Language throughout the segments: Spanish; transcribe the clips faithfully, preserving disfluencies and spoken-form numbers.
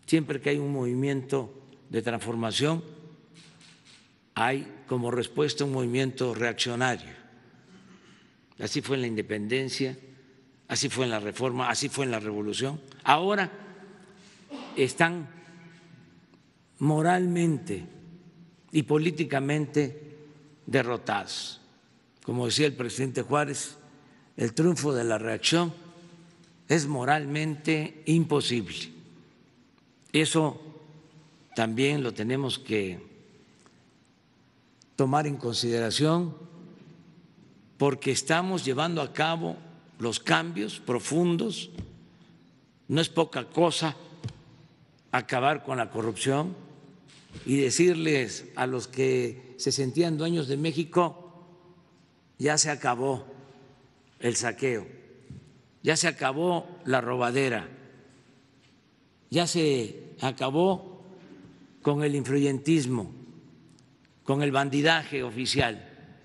siempre que hay un movimiento de transformación, hay como respuesta un movimiento reaccionario. Así fue en la independencia, así fue en la reforma, así fue en la revolución. Ahora están moralmente y políticamente derrotados. Como decía el presidente Juárez, el triunfo de la reacción es moralmente imposible. Eso también lo tenemos que tomar en consideración porque estamos llevando a cabo los cambios profundos. No es poca cosa acabar con la corrupción y decirles a los que se sentían dueños de México: ya se acabó el saqueo, ya se acabó la robadera, ya se acabó con el influyentismo, con el bandidaje oficial,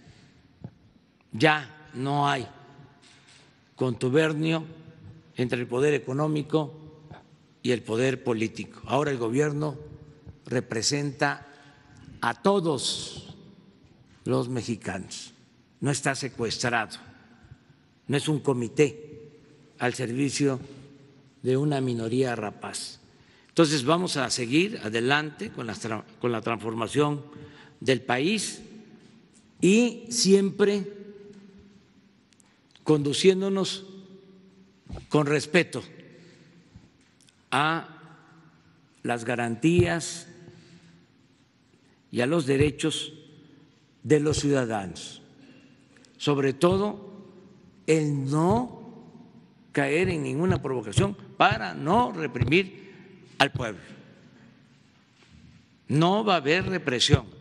ya no hay contubernio entre el poder económico y el poder político. Ahora el gobierno representa a todos los mexicanos, no está secuestrado, no es un comité al servicio de una minoría rapaz. Entonces vamos a seguir adelante con la, con la transformación del país y siempre conduciéndonos con respeto a las garantías y a los derechos de los ciudadanos, sobre todo el no caer en ninguna provocación para no reprimir al pueblo. No va a haber represión.